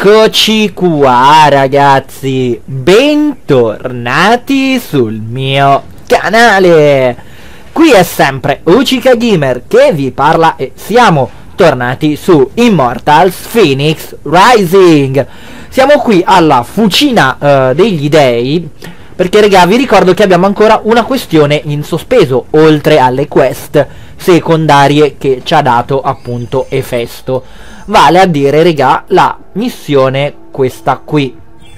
Eccoci qua ragazzi, bentornati sul mio canale. Qui è sempre Uchica Gamer che vi parla e siamo tornati su Immortals Fenyx Rising. Siamo qui alla fucina degli dei, perché raga vi ricordo che abbiamo ancora una questione in sospeso, oltre alle quest secondarie che ci ha dato appunto Efesto. Vale a dire, regà, la missione questa qui.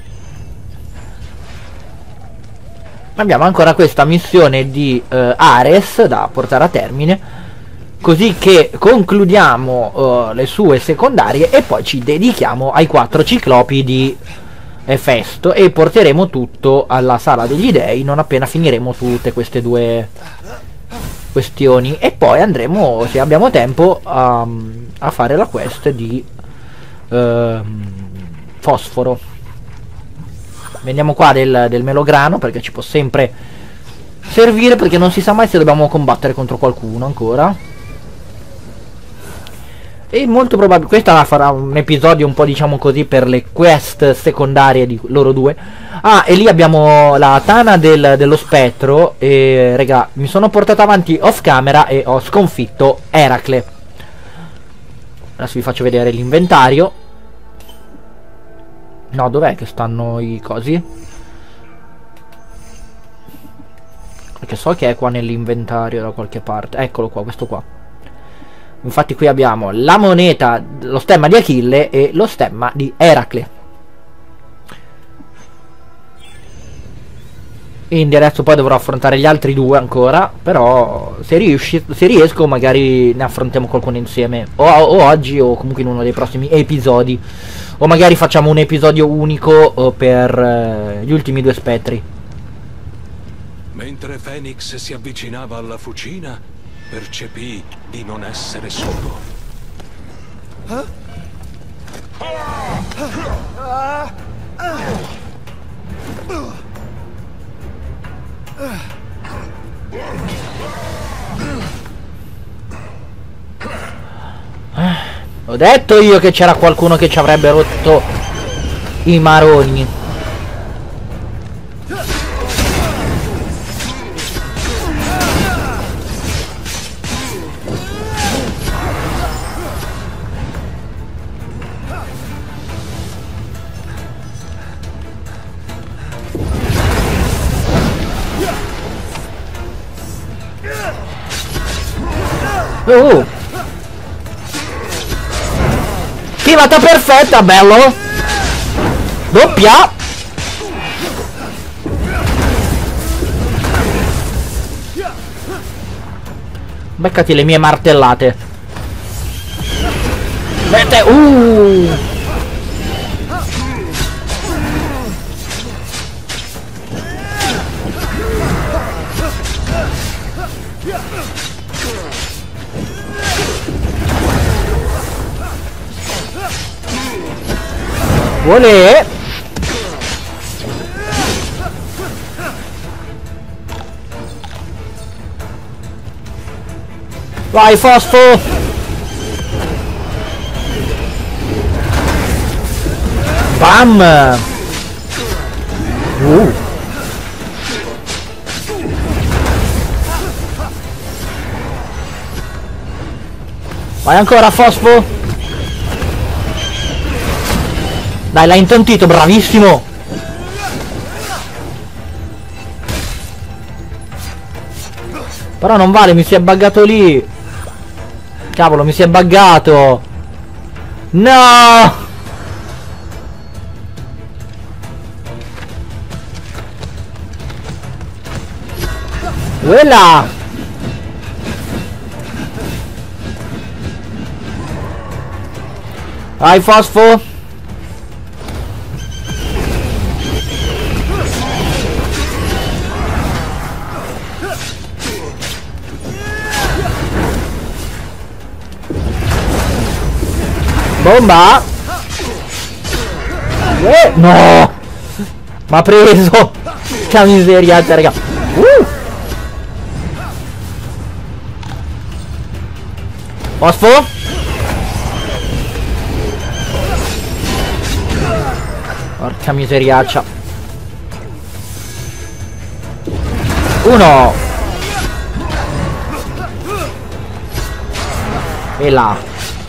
Abbiamo ancora questa missione di Ares da portare a termine, così che concludiamo le sue secondarie e poi ci dedichiamo ai 4 ciclopi di Efesto e porteremo tutto alla sala degli dei non appena finiremo tutte queste due questioni, e poi andremo, se abbiamo tempo, a fare la quest di fosforo. Veniamo qua del melograno perché ci può sempre servire, perché non si sa mai se dobbiamo combattere contro qualcuno ancora, e molto probabile questa farà un episodio un po', diciamo così, per le quest secondarie di loro due. Ah, e lì abbiamo la tana dello spettro. E raga, mi sono portato avanti off camera e ho sconfitto Eracle. Adesso vi faccio vedere l'inventario. No, dov'è che stanno i cosi? Perché so che è qua nell'inventario da qualche parte. Eccolo qua, questo qua. Infatti qui abbiamo la moneta, lo stemma di Achille e lo stemma di Eracle. Quindi adesso poi dovrò affrontare gli altri due ancora, però se riesco magari ne affrontiamo qualcuno insieme, o oggi o comunque in uno dei prossimi episodi, o magari facciamo un episodio unico per gli ultimi due spettri. Mentre Fenyx si avvicinava alla fucina, percepì di non essere solo. Ho detto io che c'era qualcuno che ci avrebbe rotto i maroni. Schivata perfetta, bello. Doppia. Beccati le mie martellate. Mette. Vuole. Vai Fosfo. Bam. Vai ancora Fosfo. Dai, l'ha intontito, bravissimo. Però non vale, mi si è buggato lì. Cavolo, mi si è buggato. No. Quella. Vai Fosfo. Bomba. No. M'ha preso. Che miseria, raga. Fosfo. Porca miseriaccia. Uno. E là.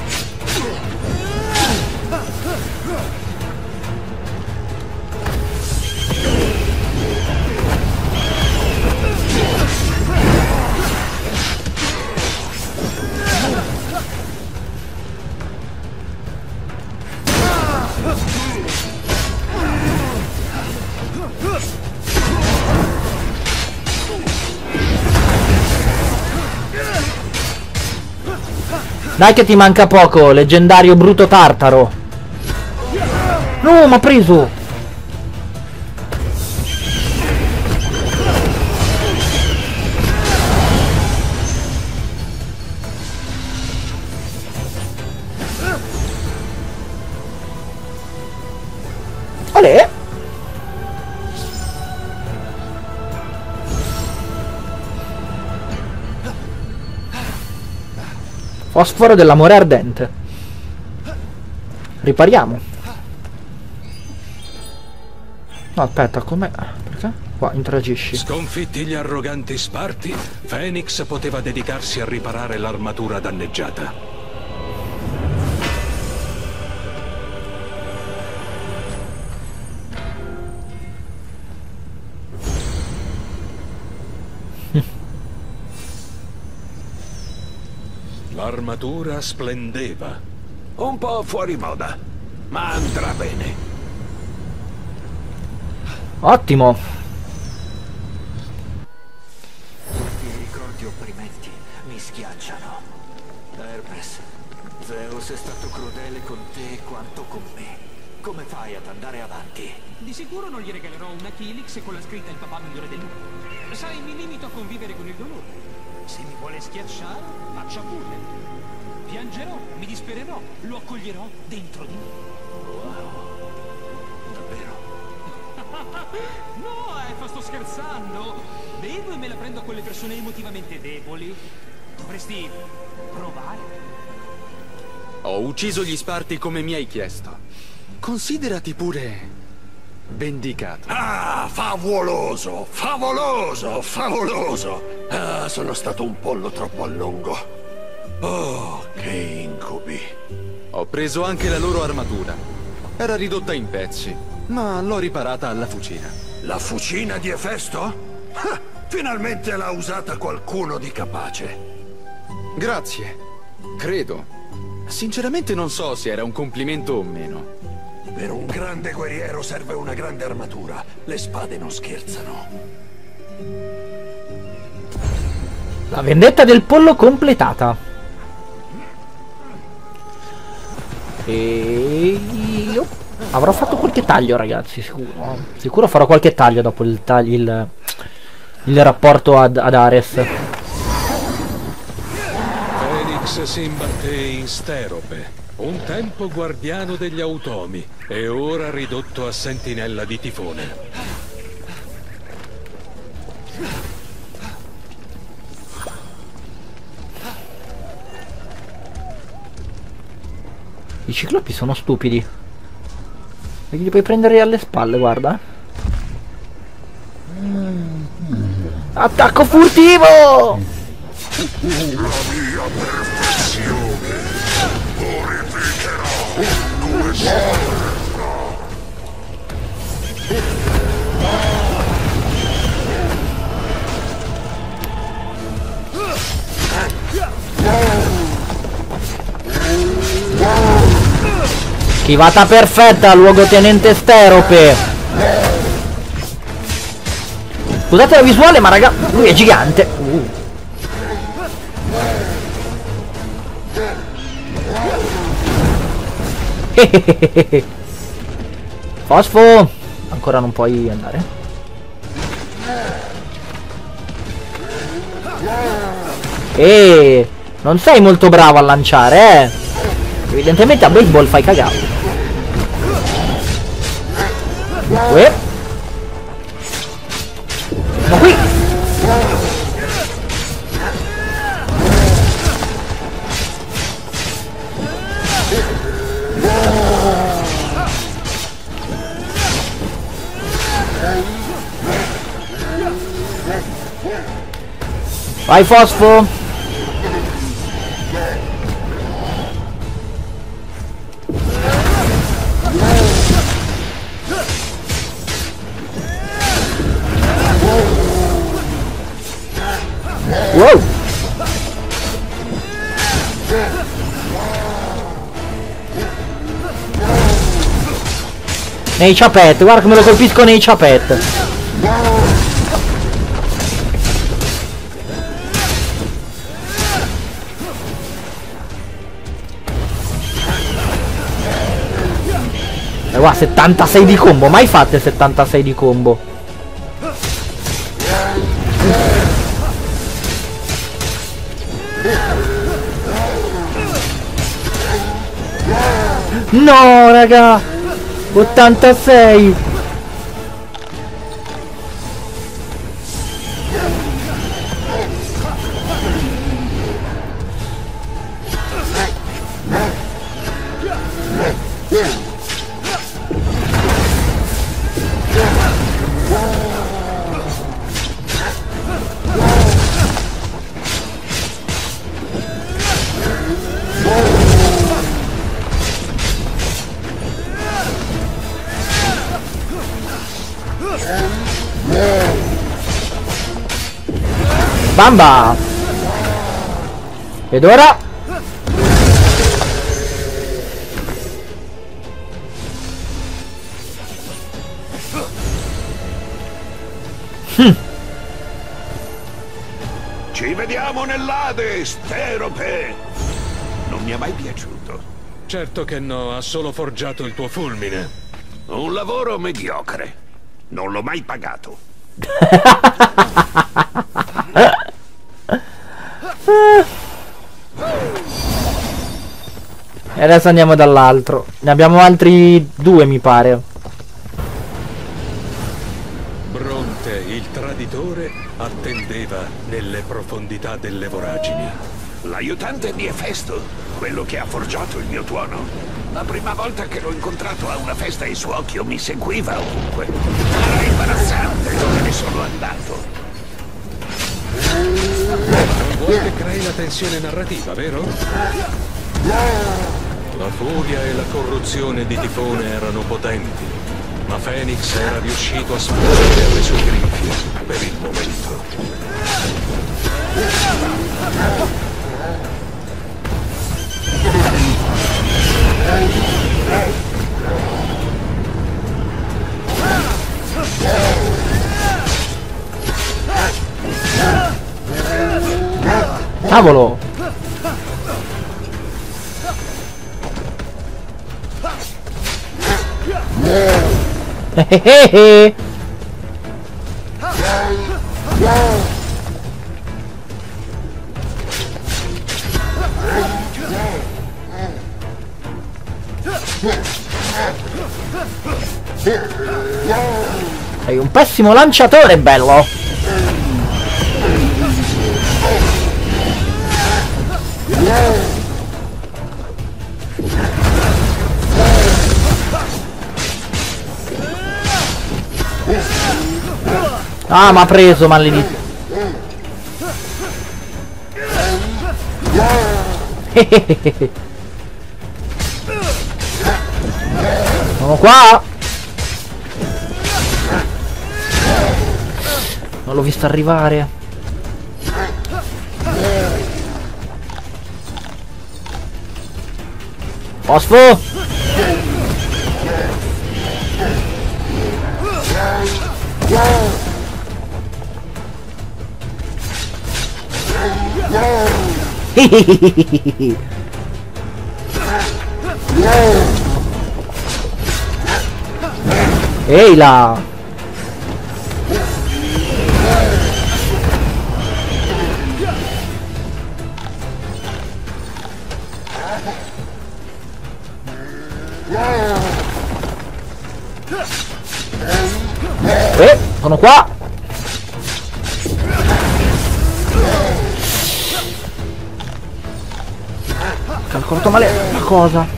Dai che ti manca poco, leggendario Bruto Tartaro. No, m'ha preso. Olè. Fosforo dell'amore ardente. Ripariamo. No, aspetta, com'è? Perché? Qua, interagisci. Sconfitti gli arroganti Sparti, Phoenix poteva dedicarsi a riparare l'armatura danneggiata. L'armatura splendeva. Un po' fuori moda, ma andrà bene. Ottimo. I ricordi opprimenti mi schiacciano. Hermes, Zeus è stato crudele con te quanto con me. Come fai ad andare avanti? Di sicuro non gli regalerò una Kilix con la scritta il papà migliore del mondo. Sai, mi limito a convivere con il dolore. Se mi vuole schiacciare, faccia pure. Piangerò, mi dispererò, lo accoglierò dentro di me. Wow, davvero? No, sto scherzando. Bevo e me la prendo con le persone emotivamente deboli. Dovresti provare. Ho ucciso gli Sparti come mi hai chiesto. Considerati pure vendicato. Ah, favoloso, favoloso, favoloso. Ah, sono stato un pollo troppo a lungo. Oh, che incubi. Ho preso anche la loro armatura. Era ridotta in pezzi, ma l'ho riparata alla fucina. La fucina di Efesto? Ah, finalmente l'ha usata qualcuno di capace. Grazie. Credo. Sinceramente non so se era un complimento o meno. Per un grande guerriero serve una grande armatura. Le spade non scherzano. La vendetta del pollo completata. E io avrò fatto qualche taglio, ragazzi, sicuro. Sicuro farò qualche taglio dopo il rapporto ad Ares. Phoenix si imbatté in Sterope, un tempo guardiano degli automi e ora ridotto a sentinella di Tifone. I ciclopi sono stupidi. Perché li puoi prendere alle spalle, guarda. Attacco furtivo! Schivata perfetta, luogotenente Sterope. Scusate la visuale, ma raga, lui è gigante. Fosfo. Ancora non puoi andare. Non sei molto bravo a lanciare, eh. Evidentemente a baseball fai cagare. Ma qui. Vai Fosfo. Wow. Nei ciapette, guarda come lo colpisco nei ciapette. E guarda, 76 di combo, mai fatte 76 di combo. No, raga! 86! Bamba! Ed ora? Ci vediamo nell'Hades, Sterope! Non mi è mai piaciuto. Certo che no, ha solo forgiato il tuo fulmine. Un lavoro mediocre. Non l'ho mai pagato. E adesso andiamo dall'altro. Ne abbiamo altri due, mi pare. Bronte, il traditore, attendeva nelle profondità delle voragini. L'aiutante di Efesto, quello che ha forgiato il mio tuono. La prima volta che l'ho incontrato a una festa il suo occhio mi seguiva ovunque. Era imbarazzante dove ne sono andato. Non vuoi che crei la tensione narrativa, vero? La furia e la corruzione di Tifone erano potenti, ma Phoenix era riuscito a sporgere alle sue grinfie per il momento. Cavolo! Sei un pessimo lanciatore, bello! Ah, m'ha preso, maledetto. Sono qua. Non l'ho visto arrivare. Fosfo. Ehi là! Sono qua! Ho calcolato male la cosa.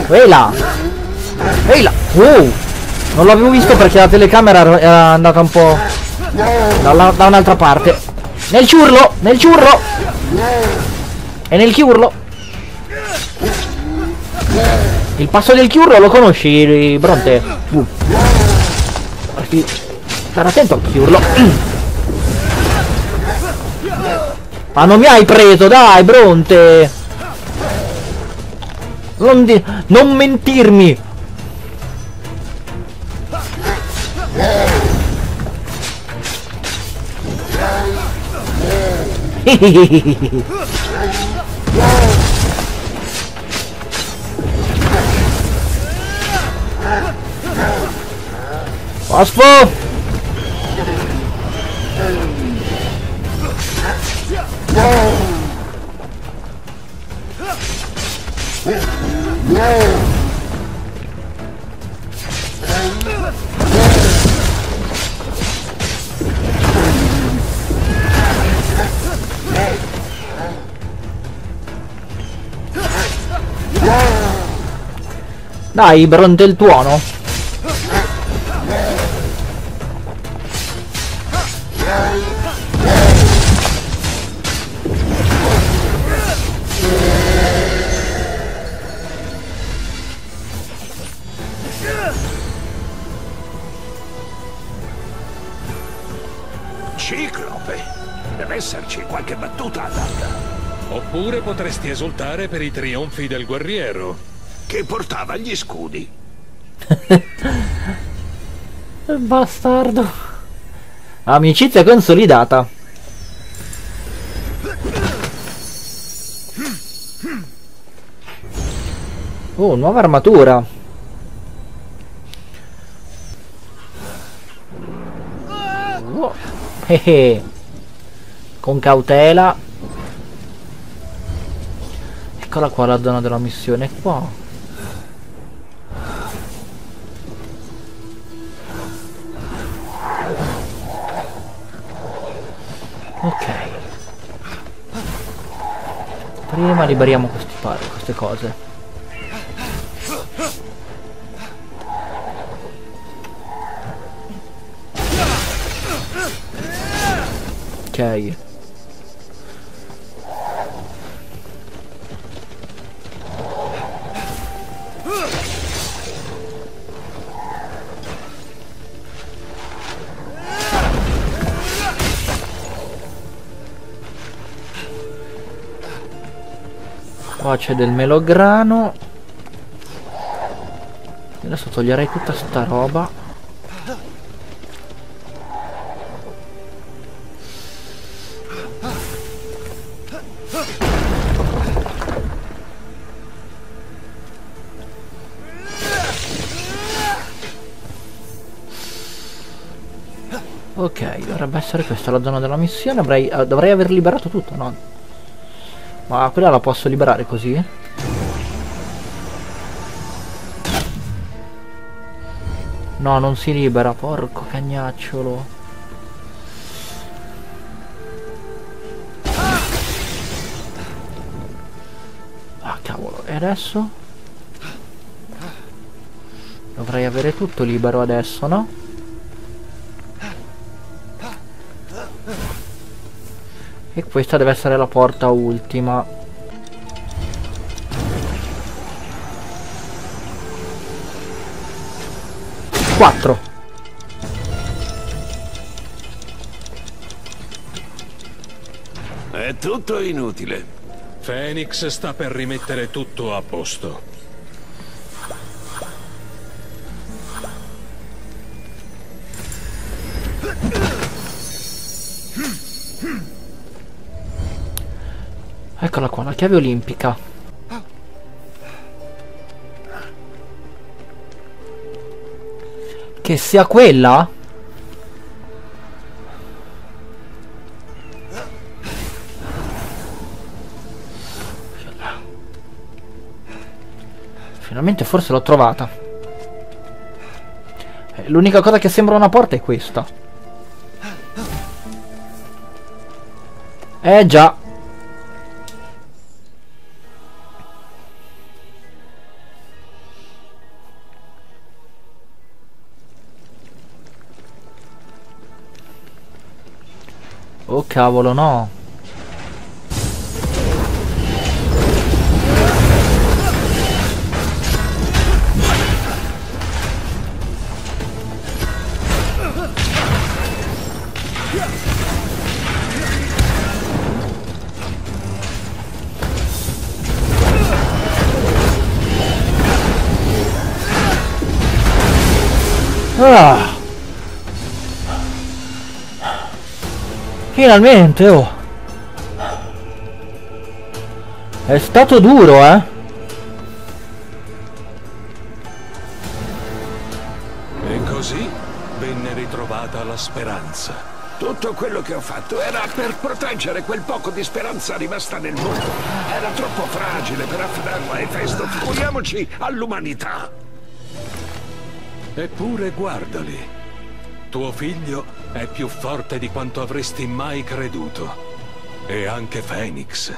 Ehi là! Ehi là! Non l'avevo visto perché la telecamera era andata un po' da un'altra parte. Nel ciurlo! Nel ciurlo! E nel chiurlo! Il passo del chiurlo lo conosci, Bronte? Stare attento al chiurlo. Ma non mi hai preso, dai, Bronte! Non mentirmi! Fosfo! Dai, Bronte il tuono. Ciclope, deve esserci qualche battuta adatta. Oppure potresti esultare per i trionfi del guerriero. Che portava gli scudi. Bastardo. Amicizia consolidata. Oh, nuova armatura. Oh. Con cautela. Eccola qua la zona della missione qua. Ok. Prima liberiamo queste cose. Ok. Qua c'è del melograno. Adesso toglierei tutta sta roba. Ok, dovrebbe essere questa la zona della missione. Dovrei aver liberato tutto, no? Ma quella la posso liberare così? No, non si libera, porco cagnacciolo. Ah, cavolo, e adesso? Dovrei avere tutto libero adesso, no? E questa deve essere la porta ultima. Quattro. È tutto inutile. Phoenix sta per rimettere tutto a posto. Eccola qua, la chiave olimpica. Che sia quella? Finalmente forse l'ho trovata. L'unica cosa che sembra una porta è questa. Già. Oh cavolo, no. Ah. Finalmente, oh. È stato duro, eh. E così venne ritrovata la speranza. Tutto quello che ho fatto era per proteggere quel poco di speranza rimasta nel mondo. Era troppo fragile per affidarlo a Efesto, figuriamoci all'umanità. Eppure guardali. Tuo figlio è più forte di quanto avresti mai creduto. E anche Phoenix.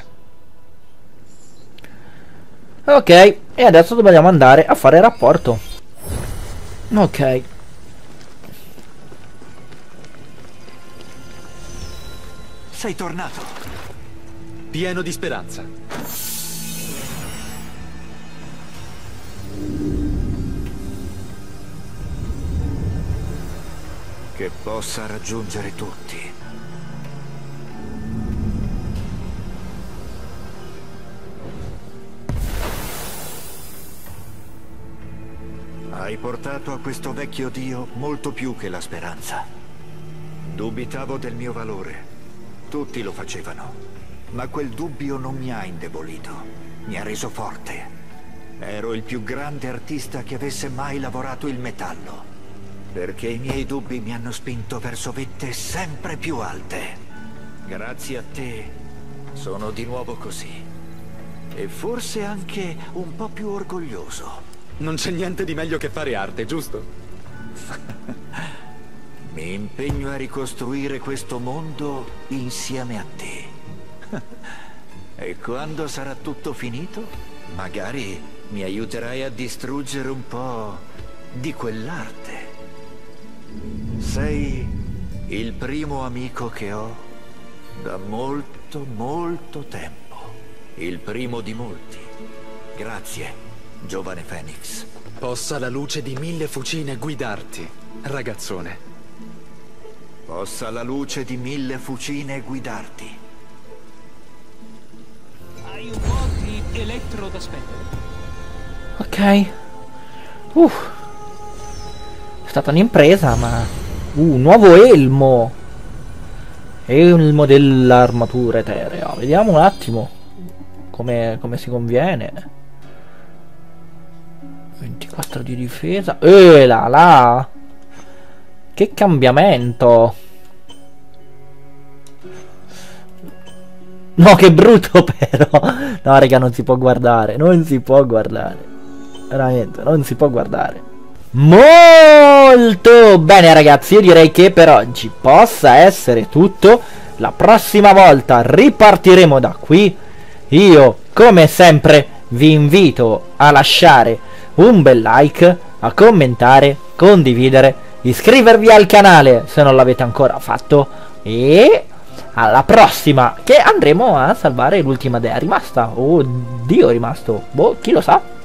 Ok, e adesso dobbiamo andare a fare rapporto. Ok. Sei tornato. Pieno di speranza. Che possa raggiungere tutti. Hai portato a questo vecchio dio molto più che la speranza. Dubitavo del mio valore. Tutti lo facevano. Ma quel dubbio non mi ha indebolito. Mi ha reso forte. Ero il più grande artista che avesse mai lavorato il metallo. Perché i miei dubbi mi hanno spinto verso vette sempre più alte. Grazie a te sono di nuovo così. E forse anche un po' più orgoglioso. Non c'è niente di meglio che fare arte, giusto? Mi impegno a ricostruire questo mondo insieme a te. E quando sarà tutto finito, magari mi aiuterai a distruggere un po' di quell'arte. Sei il primo amico che ho da molto, molto tempo. Il primo di molti. Grazie, giovane Phoenix. Possa la luce di 1000 fucine guidarti, ragazzone. Possa la luce di 1000 fucine guidarti. Hai un po' di elettro da spendere. Ok. È stata un'impresa, ma... nuovo elmo. Elmo dell'armatura eterea. Vediamo un attimo come si conviene. 24 di difesa. Là. Che cambiamento. No, che brutto però. No, raga, non si può guardare. Non si può guardare. Veramente, non si può guardare. Molto bene ragazzi, io direi che per oggi possa essere tutto. La prossima volta ripartiremo da qui. Io come sempre vi invito a lasciare un bel like, a commentare, condividere, iscrivervi al canale se non l'avete ancora fatto. E alla prossima, che andremo a salvare l'ultima dea rimasta. Oh Dio, rimasto. Boh, chi lo sa.